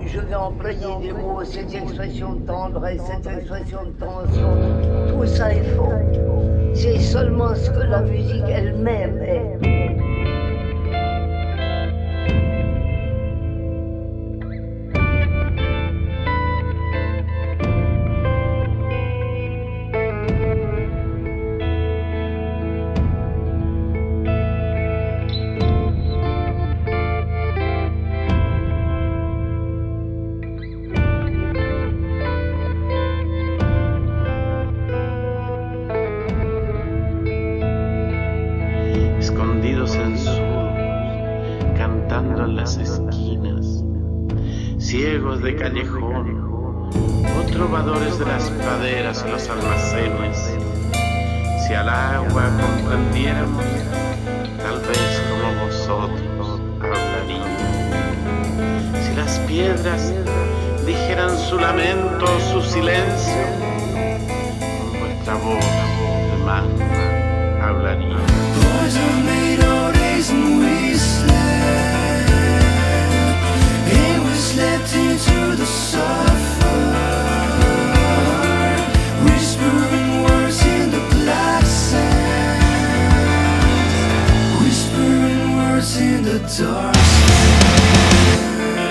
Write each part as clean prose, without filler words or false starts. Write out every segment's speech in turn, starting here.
je vais employer des mots, cette expression de tendresse, cette expression de tension, tout ça est faux. C'est seulement ce que la musique elle-même est. Ciegos de callejón, o trovadores de las praderas y los almacenes, si al agua comprendiéramos, tal vez como vosotros hablaríamos. Si las piedras dijeran su lamento o su silencio, con vuestra voz de magma hablaría. Slept into the sulfur, whispering words in the black sand, whispering words in the dark sand.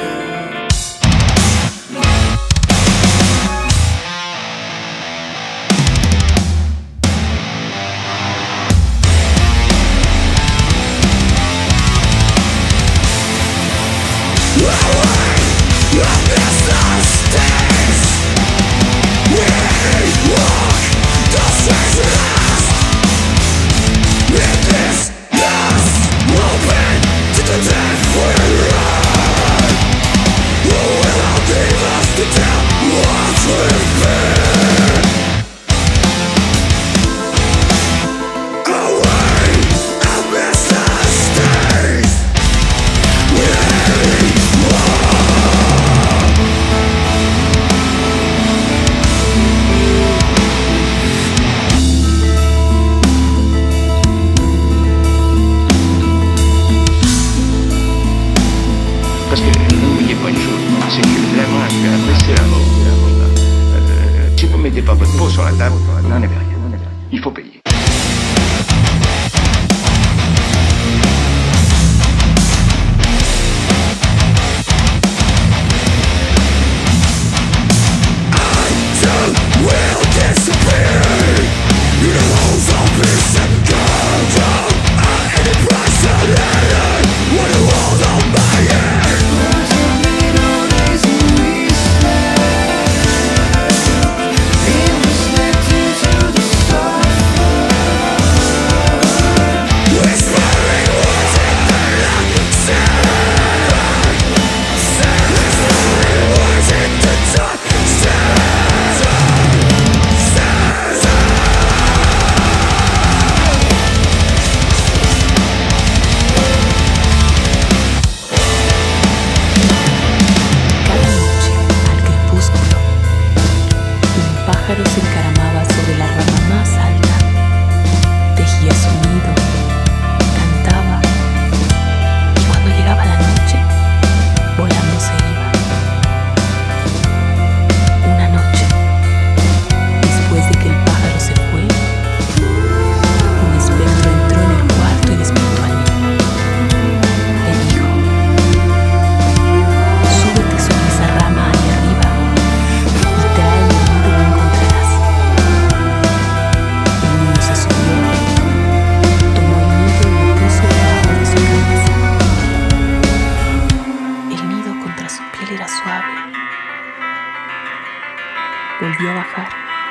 Volvió a bajar.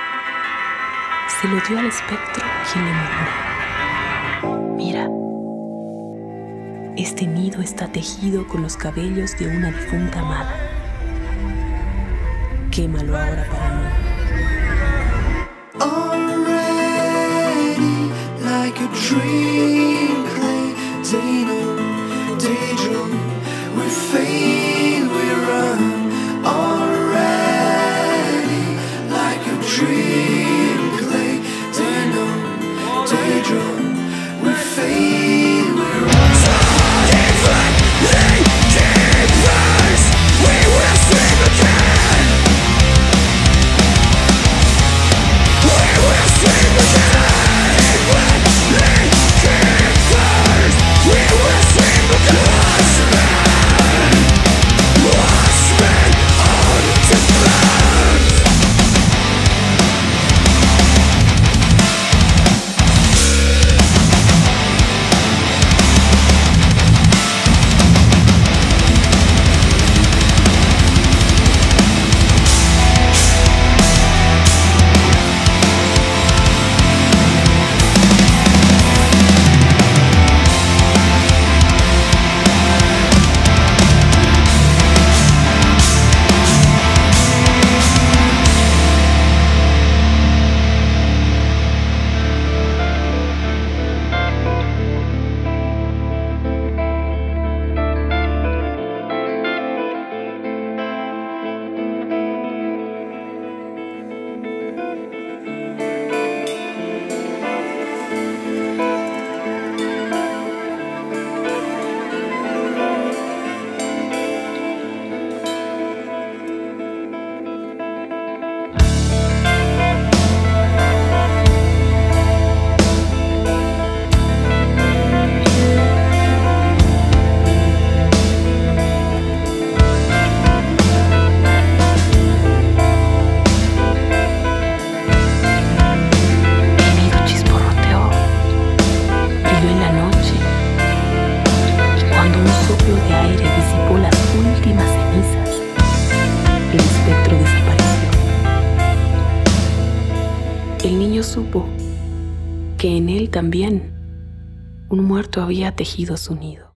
Se lo dio al espectro, quien le murmuró: mira, este nido está tejido con los cabellos de una difunta amada. Quémalo ahora para mí. Already, like a dream, daydream, we fade, we run. Already, like a dream, daydream, we fade, we run. So differently, keep us, we will see. supo que en él también un muerto había tejido su nido.